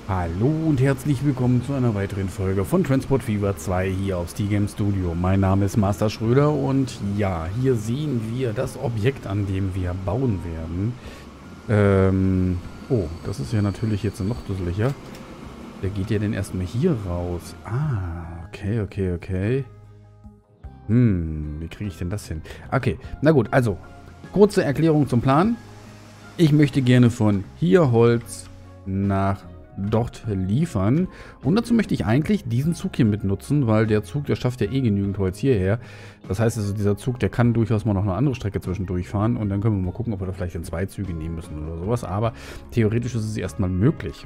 Hallo und herzlich willkommen zu einer weiteren Folge von Transport Fever 2 hier auf Steel Game Studio. Mein Name ist Master Schröder und ja, hier sehen wir das Objekt, an dem wir bauen werden. Oh, das ist ja natürlich jetzt noch dusseliger. Der geht ja dann erstmal hier raus. Ah, okay. Wie kriege ich denn das hin? Okay, na gut, also, kurze Erklärung zum Plan. Ich möchte gerne von hier Holz nach dort liefern. Und dazu möchte ich eigentlich diesen Zug hier mitnutzen, weil der Zug, der schafft ja eh genügend Holz hierher. Das heißt also, dieser Zug, der kann durchaus mal noch eine andere Strecke zwischendurch fahren. Und dann können wir mal gucken, ob wir da vielleicht in 2 Züge nehmen müssen oder sowas. Aber theoretisch ist es erstmal möglich.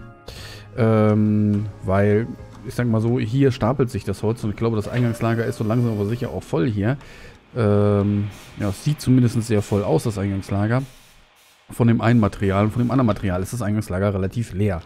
Weil, ich sag mal so, hier stapelt sich das Holz. Und ich glaube, das Eingangslager ist so langsam aber sicher auch voll hier. Ja, es sieht zumindest sehr voll aus, das Eingangslager. Von dem einen Material und von dem anderen Material ist das Eingangslager relativ leer.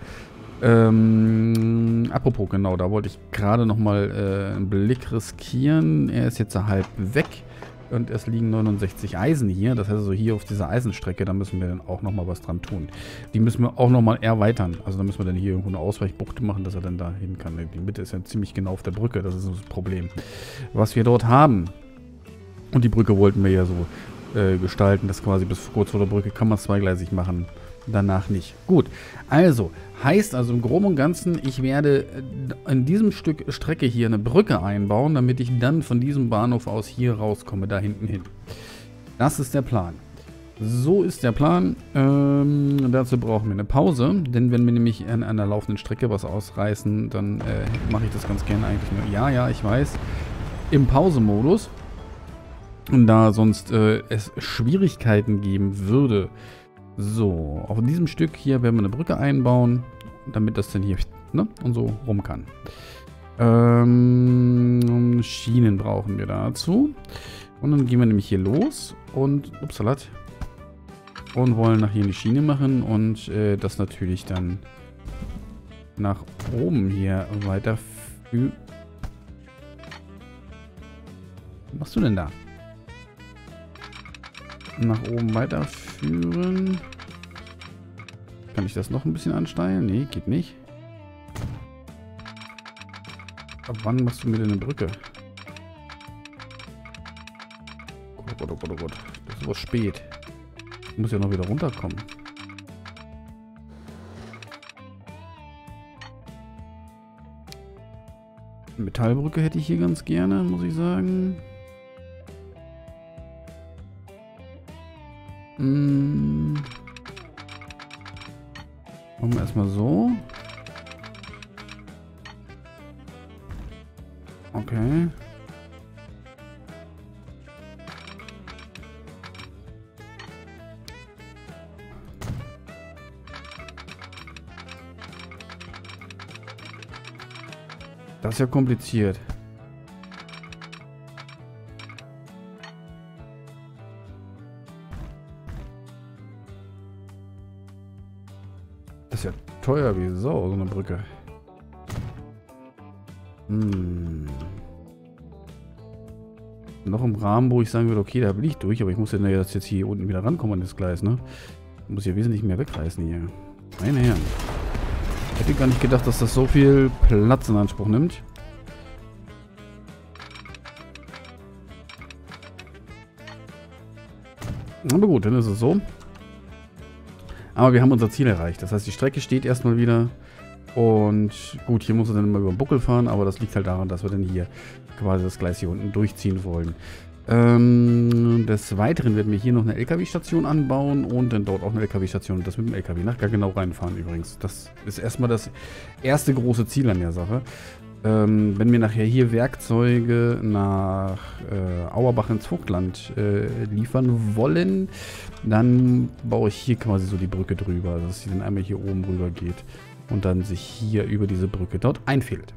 Apropos, genau, da wollte ich gerade nochmal einen Blick riskieren. Er ist jetzt halb weg und es liegen 69 Eisen hier. Das heißt also hier auf dieser Eisenstrecke, da müssen wir dann auch nochmal was dran tun. Die müssen wir auch nochmal erweitern. Also da müssen wir dann hier irgendwo eine Ausweichbucht machen, dass er dann da hin kann. Die Mitte ist ja ziemlich genau auf der Brücke, das ist das Problem. Was wir dort haben, und die Brücke wollten wir ja so gestalten, dass quasi bis kurz vor der Brücke kann man es zweigleisig machen. Danach nicht. Gut, also, heißt also im Groben und Ganzen, ich werde in diesem Stück Strecke hier eine Brücke einbauen, damit ich dann von diesem Bahnhof aus hier rauskomme, da hinten hin. Das ist der Plan. So ist der Plan. Dazu brauchen wir eine Pause, denn wenn wir nämlich an einer laufenden Strecke was ausreißen, dann mache ich das ganz gerne eigentlich nur, ja, ich weiß, im Pausemodus. Und da sonst es Schwierigkeiten geben würde. So, auf diesem Stück hier werden wir eine Brücke einbauen, damit das dann hier und so rum kann. Schienen brauchen wir dazu. Und dann gehen wir nämlich hier los und, upsalat, und wollen nach hier eine Schiene machen und das natürlich dann nach oben hier weiterführen. Was machst du denn da? Nach oben weiterführen. Kann ich das noch ein bisschen ansteilen? Nee, geht nicht. Ab wann machst du mir denn eine Brücke? Oh Gott. Das ist aber spät. Ich muss ja noch wieder runterkommen. Eine Metallbrücke hätte ich hier ganz gerne, muss ich sagen. Machen wir erstmal so. Okay. Das ist ja kompliziert. Das ist ja teuer wie Sau, so eine Brücke. Noch im Rahmen, wo ich sagen würde, okay, da will ich durch, aber ich muss ja jetzt hier unten wieder rankommen an das Gleis, ne? Ich muss ja wesentlich mehr wegreißen hier. Meine Herren. Ich hätte gar nicht gedacht, dass das so viel Platz in Anspruch nimmt. Aber gut, dann ist es so. Aber wir haben unser Ziel erreicht. Das heißt, die Strecke steht erstmal wieder. Und gut, hier muss er dann immer über den Buckel fahren, aber das liegt halt daran, dass wir dann hier quasi das Gleis hier unten durchziehen wollen. Des Weiteren werden wir hier noch eine LKW-Station anbauen und dann dort auch eine LKW-Station und das mit dem LKW nach genau reinfahren übrigens. Das ist erstmal das erste große Ziel an der Sache. Wenn wir nachher hier Werkzeuge nach Auerbach ins Vogtland liefern wollen, dann baue ich hier quasi so die Brücke drüber, dass sie dann einmal hier oben rüber geht und dann sich hier über diese Brücke dort einfädelt.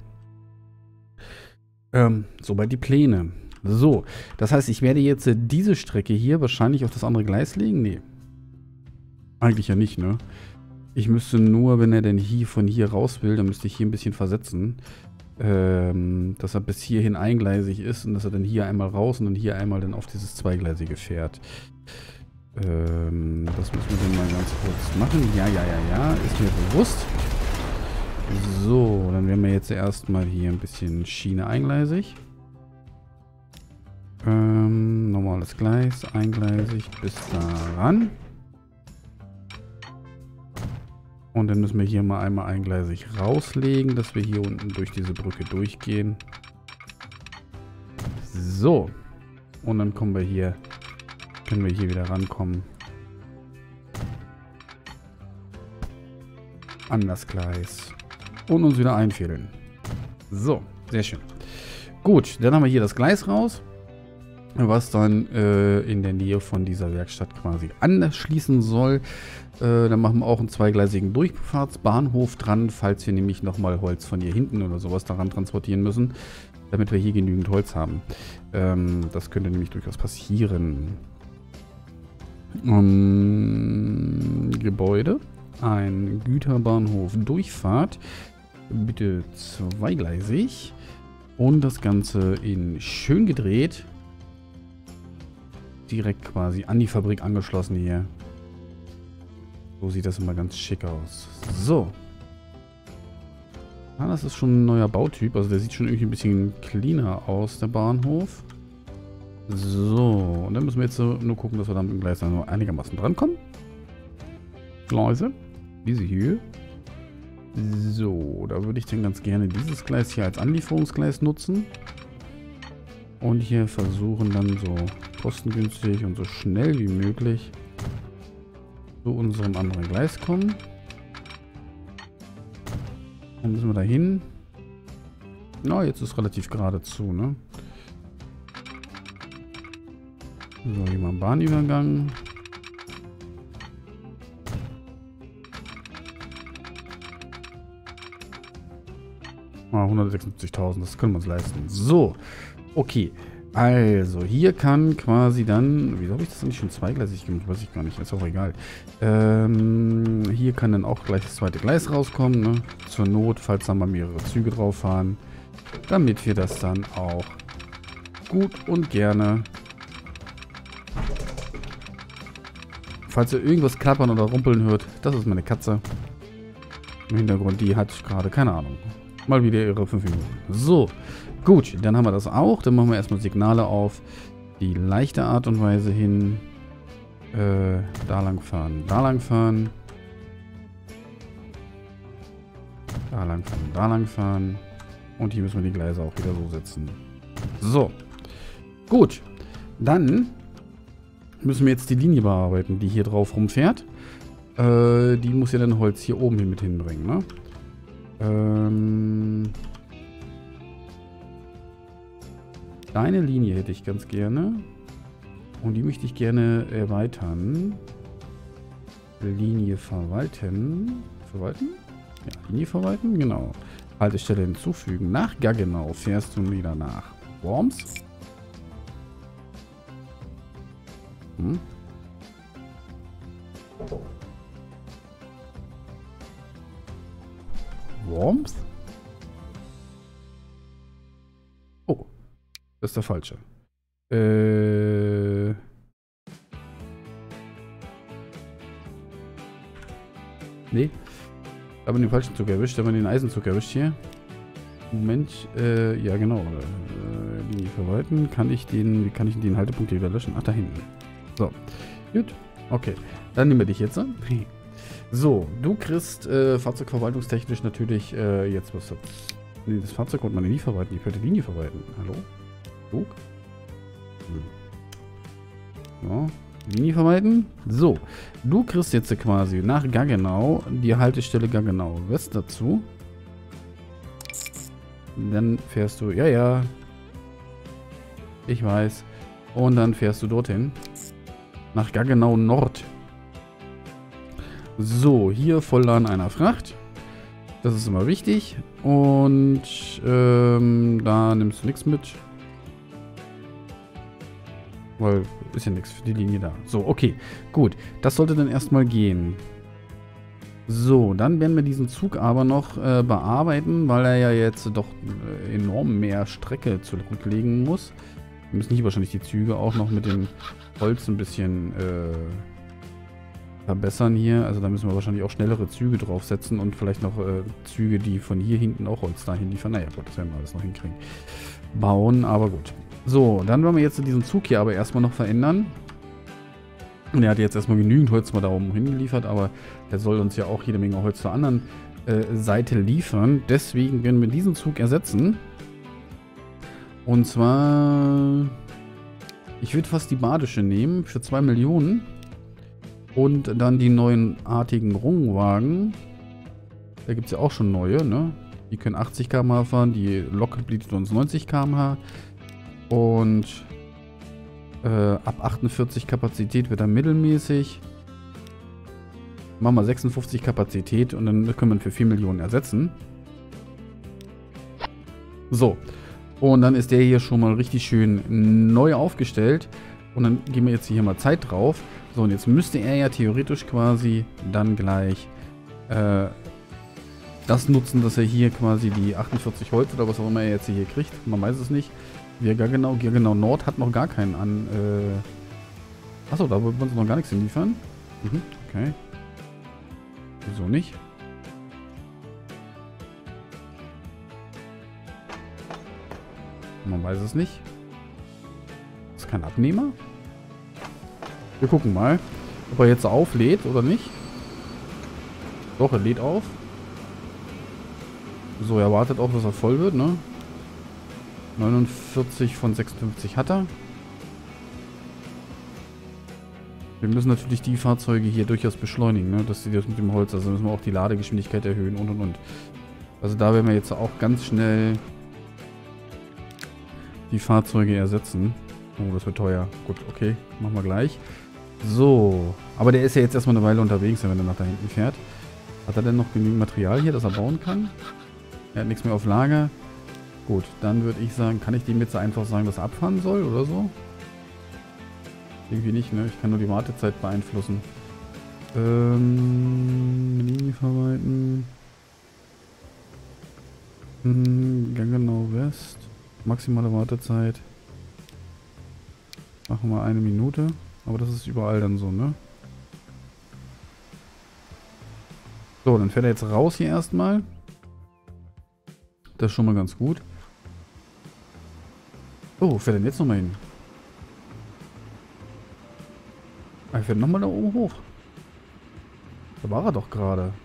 Soweit die Pläne. So, das heißt, ich werde jetzt diese Strecke hier wahrscheinlich auf das andere Gleis legen? Nee. Eigentlich ja nicht, ne? Ich müsste nur, wenn er denn hier von hier raus will, dann müsste ich hier ein bisschen versetzen. Dass er bis hierhin eingleisig ist und dass er dann hier einmal raus und dann hier einmal dann auf dieses Zweigleisige fährt. Das müssen wir dann mal ganz kurz machen. Ja, ist mir bewusst. So, dann werden wir jetzt erstmal hier ein bisschen Schiene eingleisig. Normales Gleis, eingleisig bis da ran. Und dann müssen wir hier mal einmal eingleisig rauslegen, dass wir hier unten durch diese Brücke durchgehen. So. Und dann können wir hier wieder rankommen. An das Gleis. Und uns wieder einfädeln. So, sehr schön. Gut, dann haben wir hier das Gleis raus. Was dann in der Nähe von dieser Werkstatt quasi anschließen soll. Dann machen wir auch einen zweigleisigen Durchfahrtsbahnhof dran, falls wir nämlich nochmal Holz von hier hinten oder sowas daran transportieren müssen, damit wir hier genügend Holz haben. Das könnte nämlich durchaus passieren. Gebäude. Ein Güterbahnhof Durchfahrt. Bitte zweigleisig. Und das Ganze in schön gedreht. Direkt quasi an die Fabrik angeschlossen hier. So sieht das immer ganz schick aus. So. Ah, das ist schon ein neuer Bautyp. Also der sieht schon irgendwie ein bisschen cleaner aus, der Bahnhof. So. Und dann müssen wir jetzt nur gucken, dass wir dann mit dem Gleis dann nur einigermaßen drankommen. Gleise. Diese hier. So. Da würde ich dann ganz gerne dieses Gleis hier als Anlieferungsgleis nutzen. Und hier versuchen dann so kostengünstig und so schnell wie möglich zu unserem anderen Gleis kommen. Dann müssen wir da hin. Na, jetzt ist relativ geradezu, ne? So, hier mal ein Bahnübergang. Ah, 176.000, das können wir uns leisten. So, okay. Also, hier kann quasi dann... Wieso habe ich das eigentlich schon zweigleisig gemacht? Weiß ich gar nicht. Ist auch egal. Hier kann dann auch gleich das zweite Gleis rauskommen. Ne? Zur Not, falls da mal mehrere Züge drauf fahren. Damit wir das dann auch gut und gerne... Falls ihr irgendwas klappern oder rumpeln hört, das ist meine Katze. Im Hintergrund, die hat gerade, keine Ahnung, mal wieder ihre 5 Minuten. So, gut, dann haben wir das auch. Dann machen wir erstmal Signale auf die leichte Art und Weise hin. Da lang fahren, da lang fahren. Da lang fahren, da lang fahren. Und hier müssen wir die Gleise auch wieder so setzen. So, gut, dann müssen wir jetzt die Linie bearbeiten, die hier drauf rumfährt. Die muss ja dann Holz hier oben hin mit hinbringen, ne? Deine Linie hätte ich ganz gerne. Und die möchte ich gerne erweitern. Linie verwalten. Verwalten? Ja, Linie verwalten, genau. Haltestelle hinzufügen. Nach Gaggenau fährst du wieder nach Worms. Worms? Oh, das ist der falsche. Nee. Aber den falschen Zug erwischt, aber den Eisenzug erwischt hier. Moment, ja genau. Linie verwalten. Wie kann ich den Haltepunkt hier wieder löschen? Ach, da hinten. So, gut. Okay, dann nehmen wir dich jetzt. So, du kriegst fahrzeugverwaltungstechnisch natürlich jetzt was. Nee, das Fahrzeug konnte man nicht verwalten. Ich könnte Linie verwalten. Hallo? Zug? So, Linie verwalten. So, du kriegst jetzt quasi nach Gaggenau die Haltestelle Gaggenau West dazu. Dann fährst du, ja, ich weiß. Und dann fährst du dorthin. Nach Gaggenau Nord. So, hier Vollladen einer Fracht. Das ist immer wichtig. Und da nimmst du nichts mit. Weil ist ja nichts für die Linie da. So, okay. Gut. Das sollte dann erstmal gehen. So, dann werden wir diesen Zug aber noch bearbeiten, weil er ja jetzt doch enorm mehr Strecke zurücklegen muss. Wir müssen hier wahrscheinlich die Züge auch noch mit dem Holz ein bisschen verbessern hier. Also da müssen wir wahrscheinlich auch schnellere Züge draufsetzen und vielleicht noch Züge, die von hier hinten auch Holz dahin liefern. Naja, gut, das werden wir alles noch hinkriegen. Bauen, aber gut. So, dann wollen wir jetzt diesen Zug hier aber erstmal noch verändern. Und er hat jetzt erstmal genügend Holz mal da oben hingeliefert, aber der soll uns ja auch jede Menge Holz zur anderen Seite liefern. Deswegen werden wir diesen Zug ersetzen. Und zwar, ich würde fast die badische nehmen für 2 Millionen. Und dann die neuen artigen Rungwagen. Da gibt es ja auch schon neue, ne? Die können 80 km/h fahren, die Lok bietet uns 90 km/h. Und ab 48 Kapazität wird er mittelmäßig. Machen wir 56 Kapazität und dann können wir ihn für 4 Millionen ersetzen. So. Und dann ist der hier schon mal richtig schön neu aufgestellt. Und dann geben wir jetzt hier mal Zeit drauf. So, und jetzt müsste er ja theoretisch quasi dann gleich das nutzen, dass er hier quasi die 48 Holz oder was auch immer er jetzt hier kriegt. Man weiß es nicht. Genau Nord hat noch gar keinen an. Achso, da wollen sie noch gar nichts hinliefern. Mhm, okay. Wieso nicht? Man weiß es nicht. Ist kein Abnehmer? Wir gucken mal, ob er jetzt auflädt oder nicht. Doch, er lädt auf. So, er wartet auch, dass er voll wird, ne? 49 von 56 hat er. Wir müssen natürlich die Fahrzeuge hier durchaus beschleunigen, ne? Das sieht jetzt mit dem Holz, also müssen wir auch die Ladegeschwindigkeit erhöhen und. Also da werden wir jetzt auch ganz schnell die Fahrzeuge ersetzen. Oh, das wird teuer. Gut, okay, machen wir gleich. So, aber der ist ja jetzt erstmal eine Weile unterwegs, wenn er nach da hinten fährt. Hat er denn noch genügend Material hier, das er bauen kann? Er hat nichts mehr auf Lager. Gut, dann würde ich sagen, kann ich dem jetzt einfach sagen, dass er abfahren soll oder so? Irgendwie nicht, ne? Ich kann nur die Wartezeit beeinflussen. Linie verwalten. Genau West. Maximale Wartezeit. Machen wir 1 Minute. Aber das ist überall dann so, ne? So, dann fährt er jetzt raus hier erstmal. Das ist schon mal ganz gut. Oh, wo fährt er denn jetzt nochmal hin? Er fährt nochmal da oben hoch. Da war er doch gerade.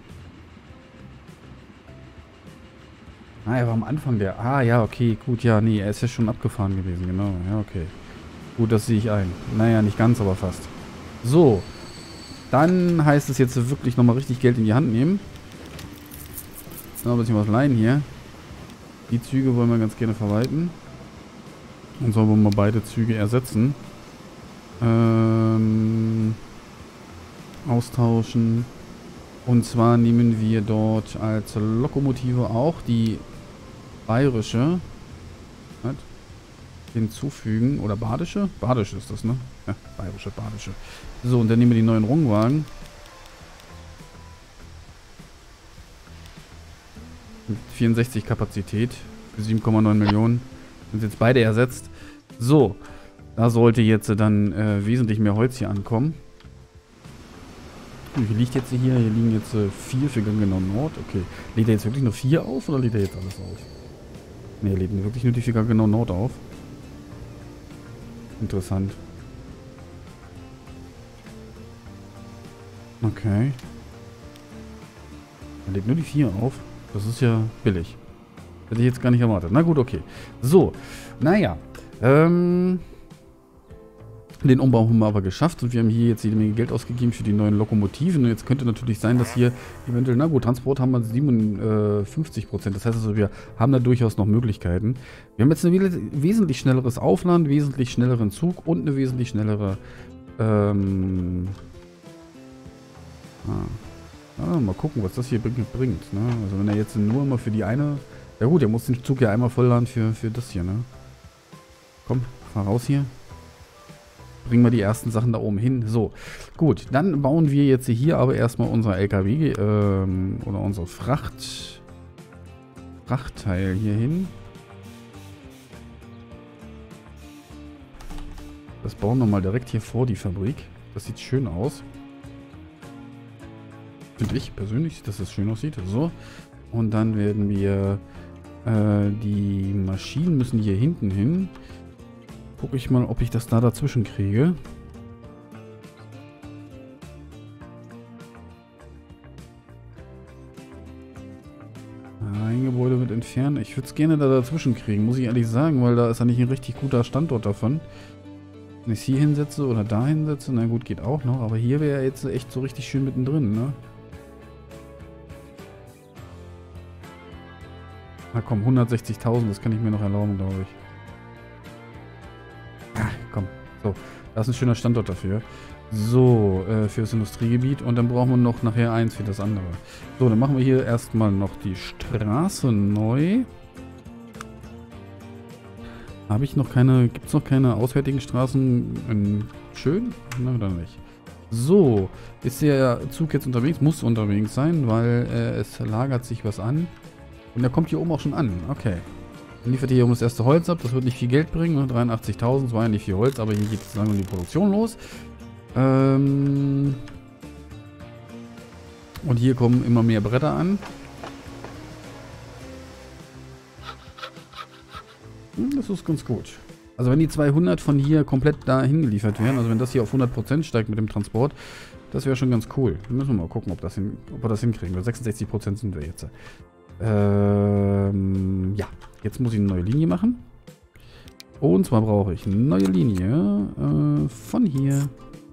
Ah, er war am Anfang der... Ah, ja, okay, gut, ja, nee, er ist ja schon abgefahren gewesen, genau. Ja, okay. Gut, das sehe ich ein. Naja, nicht ganz, aber fast. So. Dann heißt es jetzt wirklich nochmal richtig Geld in die Hand nehmen. Noch ein bisschen was leihen hier. Die Züge wollen wir ganz gerne verwalten. Und so wollen wir beide Züge ersetzen. Austauschen. Und zwar nehmen wir dort als Lokomotive auch die bayerische. Was? Hinzufügen. Oder badische? Badische ist das, ne? Ja, bayerische, badische. So, und dann nehmen wir die neuen Rungwagen. Mit 64 Kapazität. Für 7,9 Millionen. Sind jetzt beide ersetzt. So. Da sollte jetzt dann wesentlich mehr Holz hier ankommen. Wie viel liegt jetzt hier? Hier liegen jetzt 4 für Gangenau Nord. Okay. Lädt er jetzt wirklich nur 4 auf oder lädt er jetzt alles auf? Ne, er lädt wirklich nur die für Gangenau Nord auf. Interessant. Okay. Er lädt nur die 4 auf. Das ist ja billig. Hätte ich jetzt gar nicht erwartet. Na gut, okay. So. Naja. Den Umbau haben wir aber geschafft und wir haben hier jetzt jede Menge Geld ausgegeben für die neuen Lokomotiven. Und jetzt könnte natürlich sein, dass hier eventuell, na gut, Transport haben wir 57%. Das heißt also, wir haben da durchaus noch Möglichkeiten. Wir haben jetzt ein wesentlich schnelleres Aufladen, wesentlich schnelleren Zug und eine wesentlich schnellere mal gucken, was das hier bringt. Ne? Also wenn er jetzt nur immer für die eine... Ja gut, er muss den Zug ja einmal vollladen für das hier, ne? Komm, fahr raus hier. Bringen wir die ersten Sachen da oben hin. So, gut. Dann bauen wir jetzt hier aber erstmal unser LKW oder unser Frachtteil hier hin. Das bauen wir mal direkt hier vor die Fabrik. Das sieht schön aus. Finde ich persönlich, dass das schön aussieht. So. Und dann werden wir die Maschinen müssen hier hinten hin. Gucke ich mal, ob ich das da dazwischen kriege. Ein Gebäude wird entfernt. Ich würde es gerne da dazwischen kriegen, muss ich ehrlich sagen, weil da ist ja nicht ein richtig guter Standort davon. Wenn ich es hier hinsetze oder da hinsetze, na gut, geht auch noch. Aber hier wäre jetzt echt so richtig schön mittendrin, ne? Na komm, 160.000, das kann ich mir noch erlauben, glaube ich. Ah, komm, so. Das ist ein schöner Standort dafür. So, für das Industriegebiet. Und dann brauchen wir noch nachher eins für das andere. So, dann machen wir hier erstmal noch die Straße neu. Habe ich noch keine, gibt es noch keine auswärtigen Straßen in schön? Na, oder nicht? So, ist der Zug jetzt unterwegs? Muss unterwegs sein, weil es lagert sich was an. Und der kommt hier oben auch schon an. Okay. Dann liefert hier oben das erste Holz ab. Das wird nicht viel Geld bringen. Ne? 83.000, das war ja nicht viel Holz, aber hier geht es langsam die Produktion los. Und hier kommen immer mehr Bretter an. Das ist ganz gut. Also wenn die 200 von hier komplett dahin geliefert werden, also wenn das hier auf 100% steigt mit dem Transport, das wäre schon ganz cool. Dann müssen wir mal gucken, ob wir das hinkriegen. Weil 66% sind wir jetzt. Ja, jetzt muss ich eine neue Linie machen. Und zwar brauche ich eine neue Linie von hier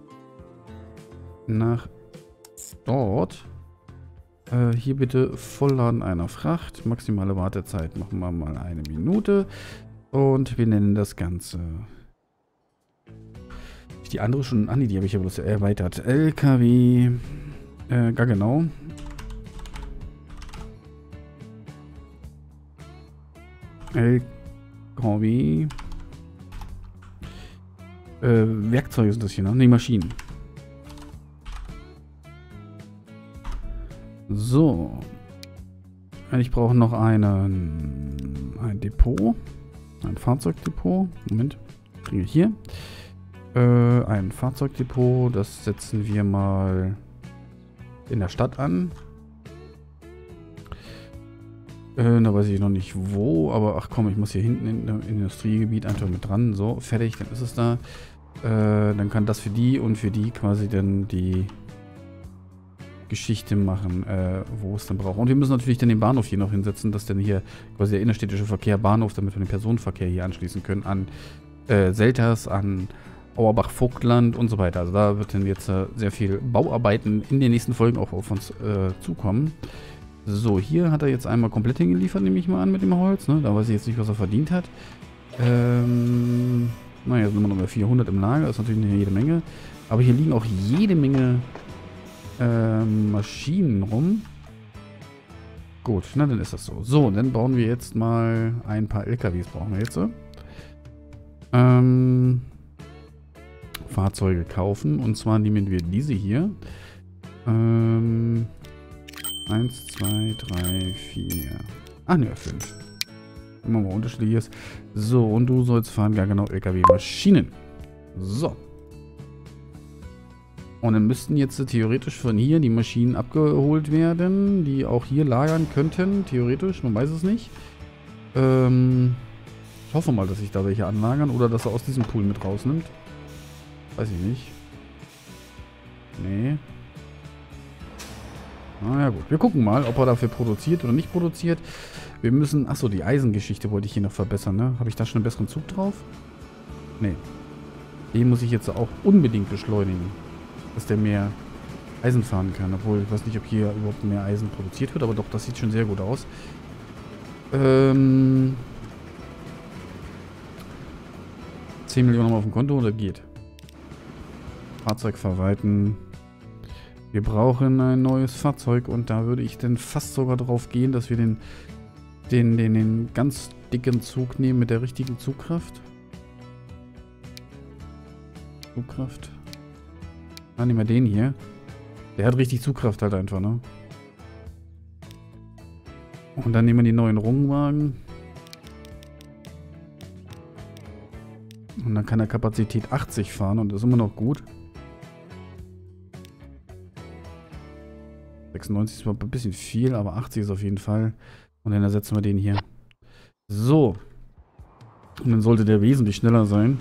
nach dort. Hier bitte Vollladen einer Fracht. Maximale Wartezeit machen wir mal 1 Minute. Und wir nennen das Ganze... Die andere schon... Ah, nee, die habe ich ja bloß erweitert. LKW... gar genau. LKW... Werkzeuge sind das hier, ne? Ne, Maschinen. So. Ich brauche noch ein Depot. Ein Fahrzeugdepot. Moment. Kriege ich hier. Ein Fahrzeugdepot. Das setzen wir mal in der Stadt an. Da weiß ich noch nicht wo. Aber ach komm, ich muss hier hinten im Industriegebiet einfach mit dran. So, fertig. Dann ist es da. Dann kann das für die und für die quasi dann die Geschichte machen, wo es dann braucht. Und wir müssen natürlich dann den Bahnhof hier noch hinsetzen, dass dann hier quasi der innerstädtische Verkehr Bahnhof, damit wir den Personenverkehr hier anschließen können an Selters, an Auerbach-Vogtland und so weiter. Also da wird dann jetzt sehr viel Bauarbeiten in den nächsten Folgen auch auf uns zukommen. So, hier hat er jetzt einmal komplett hingeliefert, nehme ich mal an, mit dem Holz. Ne? Da weiß ich jetzt nicht, was er verdient hat. Naja, sind wir noch bei 400 im Lager. Das ist natürlich eine jede Menge. Aber hier liegen auch jede Menge Maschinen rum. Gut, na dann ist das so. So, dann bauen wir jetzt mal ein paar LKWs, brauchen wir jetzt. Fahrzeuge kaufen. Und zwar nehmen wir diese hier. 1, 2, 3, 4. Ah ne, 5. Immer mal unterschiedliches. So, und du sollst fahren, ja genau, LKW-Maschinen. So. Und dann müssten jetzt theoretisch von hier die Maschinen abgeholt werden, die auch hier lagern könnten. Theoretisch, man weiß es nicht. Ich hoffe mal, dass sich da welche anlagern oder dass er aus diesem Pool mit rausnimmt. Weiß ich nicht. Nee. Naja gut, wir gucken mal, ob er dafür produziert oder nicht produziert. Wir müssen... Achso, die Eisengeschichte wollte ich hier noch verbessern, ne? Habe ich da schon einen besseren Zug drauf? Nee. Den muss ich jetzt auch unbedingt beschleunigen. Dass der mehr Eisen fahren kann. Obwohl, ich weiß nicht, ob hier überhaupt mehr Eisen produziert wird, aber doch, das sieht schon sehr gut aus. 10 Millionen auf dem Konto, das geht. Fahrzeug verwalten. Wir brauchen ein neues Fahrzeug und da würde ich dann fast sogar drauf gehen, dass wir den ganz dicken Zug nehmen mit der richtigen Zugkraft. Ah, nehmen wir den hier. Der hat richtig Zugkraft halt einfach, ne? Und dann nehmen wir die neuen Rungwagen. Und dann kann er Kapazität 80 fahren und das ist immer noch gut. 96 ist ein bisschen viel, aber 80 ist auf jeden Fall. Und dann ersetzen wir den hier. So. Und dann sollte der wesentlich schneller sein.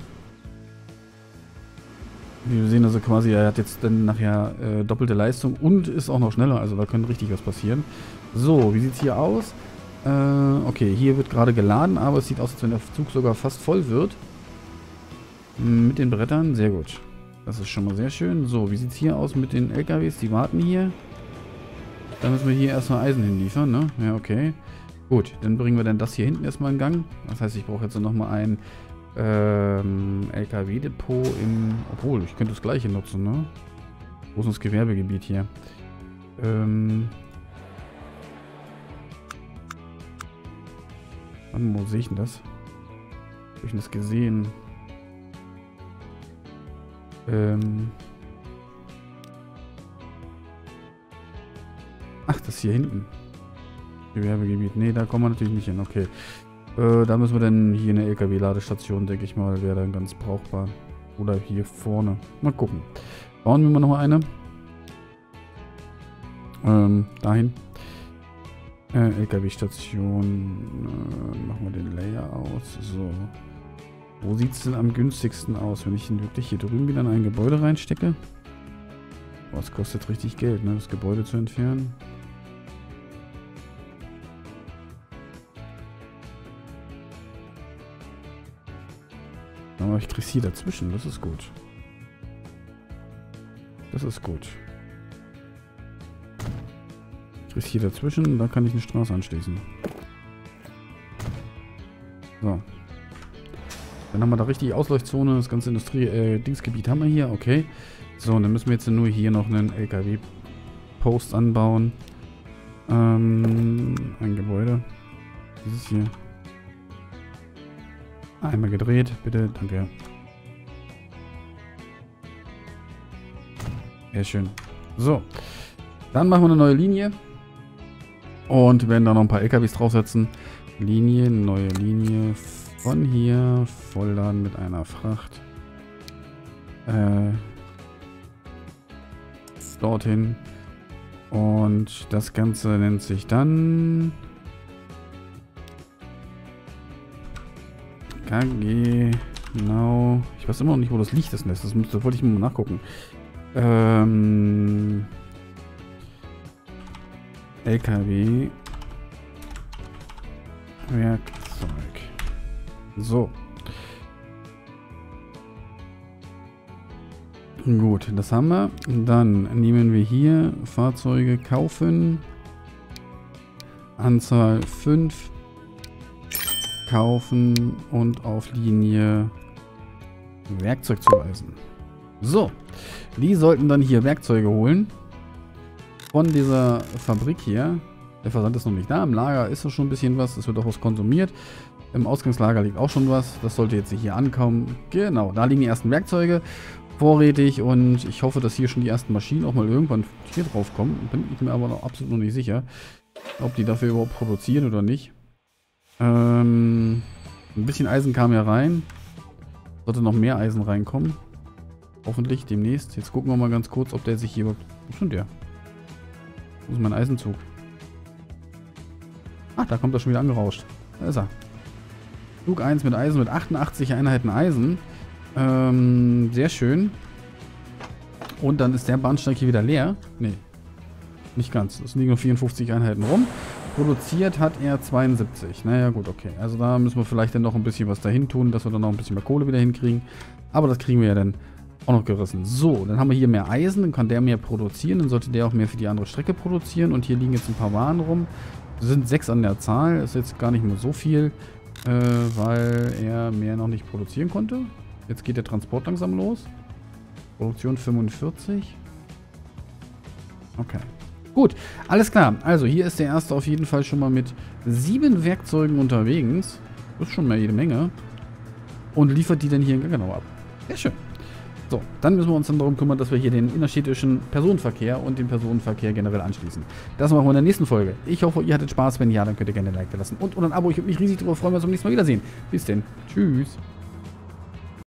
Wir sehen also quasi, er hat jetzt dann nachher doppelte Leistung und ist auch noch schneller. Also da könnte richtig was passieren. So, wie sieht es hier aus? Okay, hier wird gerade geladen, aber es sieht aus, als wenn der Zug sogar fast voll wird. Mit den Brettern, sehr gut. Das ist schon mal sehr schön. So, wie sieht es hier aus mit den LKWs? Die warten hier. Da müssen wir hier erstmal Eisen hinliefern, ne? Ja, okay. Gut, dann bringen wir dann das hier hinten erstmal in Gang. Das heißt, ich brauche jetzt nochmal ein LKW-Depot im... Obwohl, ich könnte das gleiche nutzen, ne? Wo ist das Gewerbegebiet hier? Wo sehe ich denn das? Habe ich denn das gesehen? Ach, das hier hinten. Gewerbegebiet. Nee, da kommen wir natürlich nicht hin. Okay. Da müssen wir dann hier eine LKW-Ladestation, denke ich mal, wäre dann ganz brauchbar. Oder hier vorne. Mal gucken. Bauen wir mal noch mal eine. Dahin. LKW-Station. Machen wir den Layer aus. So. Wo sieht es denn am günstigsten aus, wenn ich ihn wirklich hier drüben wieder in ein Gebäude reinstecke? Boah, es kostet richtig Geld, ne, das Gebäude zu entfernen. Aber ich krieg's hier dazwischen, das ist gut. Das ist gut. Ich krieg's hier dazwischen, da kann ich eine Straße anschließen. So. Dann haben wir da richtig Ausleuchtzone, das ganze Dingsgebiet haben wir hier, okay. So, und dann müssen wir jetzt nur hier noch einen LKW-Post anbauen. Ein Gebäude. Dieses hier. Einmal gedreht, bitte, danke. Sehr schön. So, dann machen wir eine neue Linie. Und werden da noch ein paar LKWs draufsetzen. Linie, neue Linie. Von hier, vollladen mit einer Fracht. Dorthin. Und das Ganze nennt sich dann KG. Genau. Ich weiß immer noch nicht, wo das liegt, das Nest. Das wollte ich mal nachgucken. LKW. Werkzeug. So. Gut, das haben wir. Dann nehmen wir hier Fahrzeuge kaufen. Anzahl 5. Kaufen und auf Linie Werkzeug zuweisen. So. Die sollten dann hier Werkzeuge holen. Von dieser Fabrik hier. Der Versand ist noch nicht da. Im Lager ist schon ein bisschen was. Es wird auch was konsumiert. Im Ausgangslager liegt auch schon was. Das sollte jetzt hier ankommen. Genau, da liegen die ersten Werkzeuge vorrätig. Und ich hoffe, dass hier schon die ersten Maschinen auch mal irgendwann hier drauf kommen. Bin ich mir aber noch absolut noch nicht sicher, ob die dafür überhaupt produzieren oder nicht. Ein bisschen Eisen kam ja rein. Sollte noch mehr Eisen reinkommen. Hoffentlich demnächst. Jetzt gucken wir mal ganz kurz, ob der sich hier überhaupt... Wo ist schon der? Wo ist mein Eisenzug? Ach, da kommt er schon wieder angerauscht. Da ist er. Zug 1 mit Eisen, mit 88 Einheiten Eisen. Sehr schön. Und dann ist der Bahnsteig hier wieder leer. Nee, nicht ganz. Es liegen nur 54 Einheiten rum. Produziert hat er 72. Naja, gut, okay. Also da müssen wir vielleicht dann noch ein bisschen was dahin tun, dass wir dann noch ein bisschen mehr Kohle wieder hinkriegen. Aber das kriegen wir ja dann auch noch gerissen. So, dann haben wir hier mehr Eisen. Dann kann der mehr produzieren. Dann sollte der auch mehr für die andere Strecke produzieren. Und hier liegen jetzt ein paar Waren rum. Es sind 6 an der Zahl. Ist jetzt gar nicht mehr so viel. Weil er mehr noch nicht produzieren konnte. Jetzt geht der Transport langsam los. Produktion 45. Okay. Gut, alles klar. Also hier ist der erste auf jeden Fall schon mal mit 7 Werkzeugen unterwegs. Das ist schon mal jede Menge. Und liefert die dann hier in Gaggenau ab. Sehr schön. So, dann müssen wir uns dann darum kümmern, dass wir hier den innerstädtischen Personenverkehr und den Personenverkehr generell anschließen. Das machen wir in der nächsten Folge. Ich hoffe, ihr hattet Spaß. Wenn ja, dann könnt ihr gerne ein Like da lassen und ein Abo. Ich würde mich riesig darüber freuen, wenn wir uns beim nächsten Mal wiedersehen. Bis denn. Tschüss.